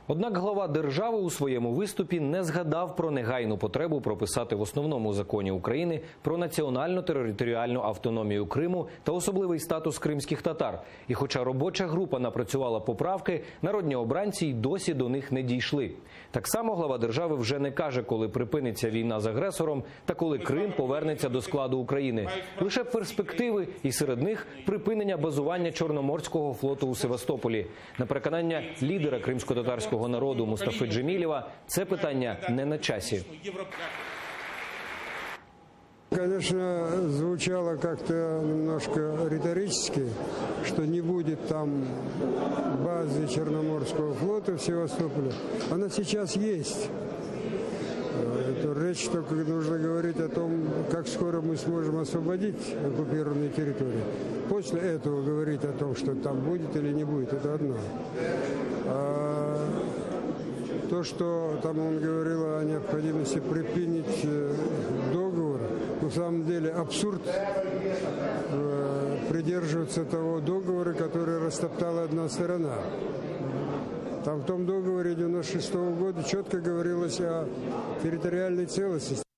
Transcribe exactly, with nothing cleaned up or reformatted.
Однак глава держави у своєму виступі не згадав про негайну потребу прописати в основному законі України про національну територіальну автономію Криму та особливий статус кримських татар. І хоча робоча група напрацювала поправки, народні обранці й досі до них не дійшли. Так само глава держави вже не каже, коли припиниться війна з агресором та коли Крим повернеться до складу України. Лише перспективи, і серед них припинення базування Чорноморського флоту у Севастополі. На переконання лідера кримсько-татарського народу Мустафи Джемілєва, це питання не на часі. Конечно, звучало как-то немножко риторически, что не будет там базы Черноморского флота в Севастополе. Она сейчас есть. Это речь только нужно говорить о том, как скоро мы сможем освободить оккупированные территории. После этого говорить о том, что там будет или не будет, это одно. А то, что там он говорил о необходимости припинить договор, на самом деле абсурд придерживаться того договора, который растоптала одна сторона. Там в том договоре девяносто шестого года четко говорилось о территориальной целостности.